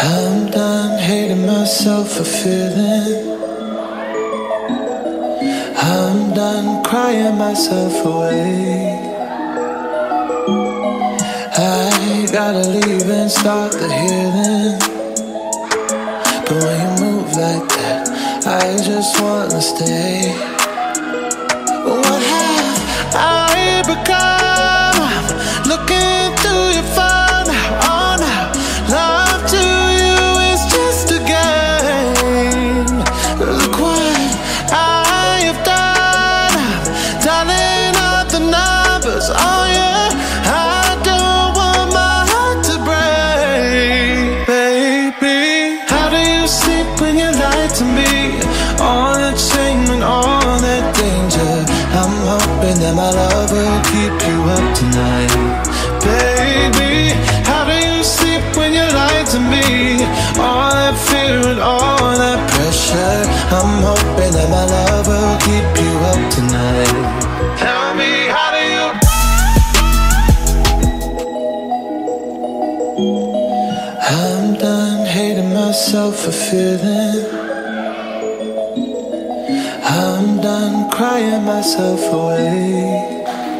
I'm done hating myself for feeling. I'm done crying myself away. I gotta leave and start the healing. But when you move like that, I just wanna stay. What have I become? I'm looking through your phone now, oh now. Love to you is just a game. Look what I have done. I'm dialing up the numbers, oh yeah. I don't want my heart to break. Baby, how do you sleep when you lie to me? All that shame and all that danger. I'm hoping that my love will keep you up tonight. Baby, how do you sleep when you lie to me? All that fear and all that pressure. I'm hoping that my love will keep you up tonight. Tell me, how do you? I'm done hating myself for feeling. I'm done crying myself away.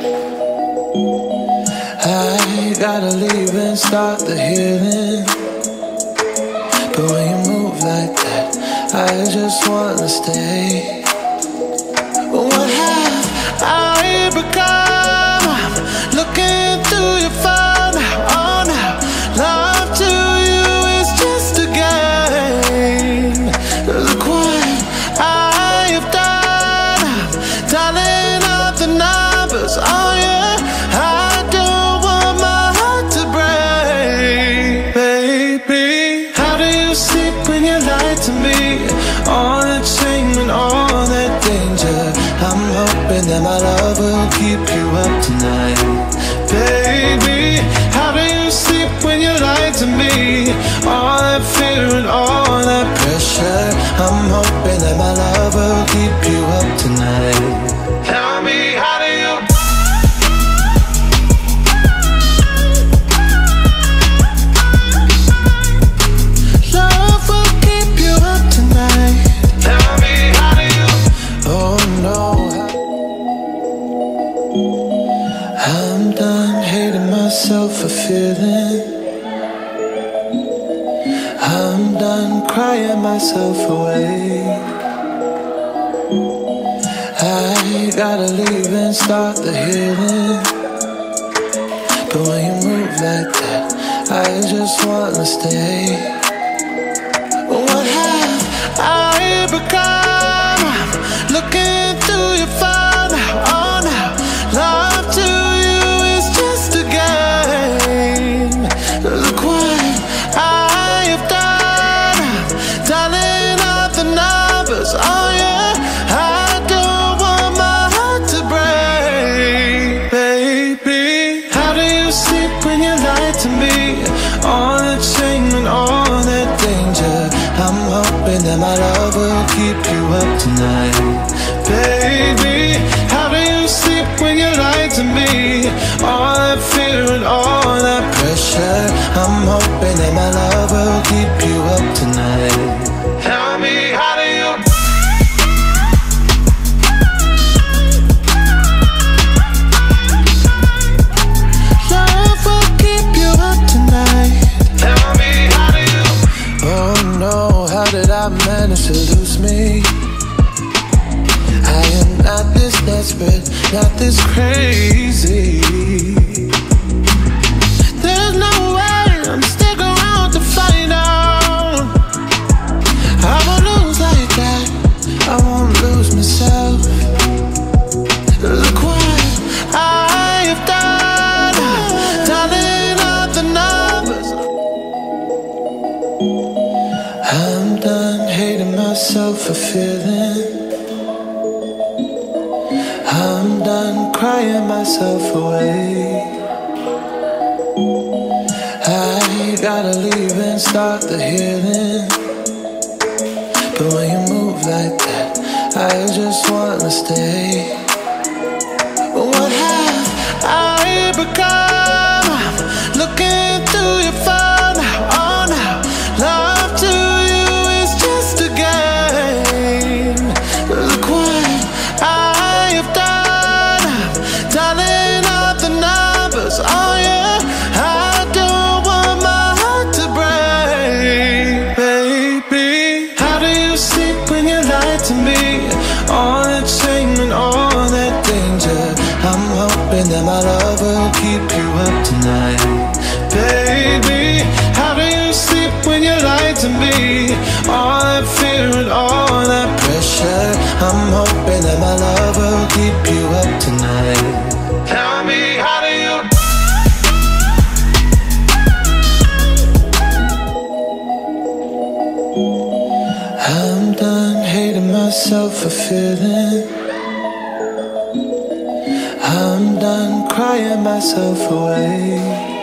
I gotta leave and start the healing. But when you move like that, I just wanna stay. What have I become? I'm looking through your phone now, oh now. Love to you is just a game. Look what I have done. I'm dialing up the numbers, oh yeah. I don't want my heart to break. Baby, how do you sleep when you lie to me? All that shame and all that danger. I'm hoping that my love will keep you up tonight. Baby, how do you sleep when you lie to me? All that fear and all that pressure. I'm hoping that my love will keep you up tonight. Tell me, how do you? Love will keep you up tonight. Tell me, how do you? Oh no, I'm done hating myself for feeling. I'm done crying myself away. I gotta leave and start the healing. But when you move like that, I just wanna stay. What have I become? I'm looking through your phone now, oh now. Love to you is just a game. Look what I have done. I'm dialing up the numbers, oh yeah. I don't want my heart to break. Baby, how do you sleep when you lie to me? All that shame and all that danger. I'm hoping that my love will keep you up tonight. Baby, how do you sleep when you lie to me? All that fear and all that pressure. I'm hoping that my love will keep you up tonight. Tell me, how do you? Love will keep you up tonight. Tell me, how do you? Oh no, how did I manage to lose me? I am not this desperate, not this crazy. There's no way I'm stick around to find out. I won't lose like that, I won't lose myself. Look what I have done, dialing up the numbers. I'm done hating myself for feeling. I'm done crying myself away. I gotta leave and start the healing. But when you move like that, I just wanna stay. What have I become? I'm looking through your phone now, oh now. self-fulfilling. I'm done crying myself away.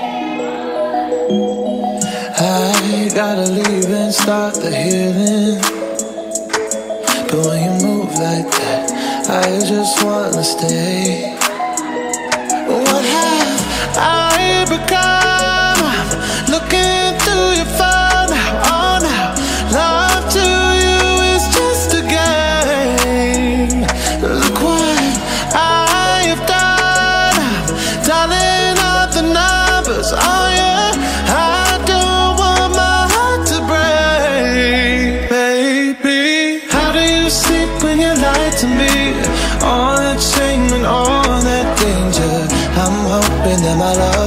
I gotta leave and start the healing. But when you move like that, I just wanna stay. What have I become? I'm looking through your phone now, oh now. Love to you is just a game. Look what I have done. I'm dialing up the numbers, oh yeah. I don't want my heart to break, baby. How do you sleep when you lie to me? All that shame and all that danger. I'm hoping that my love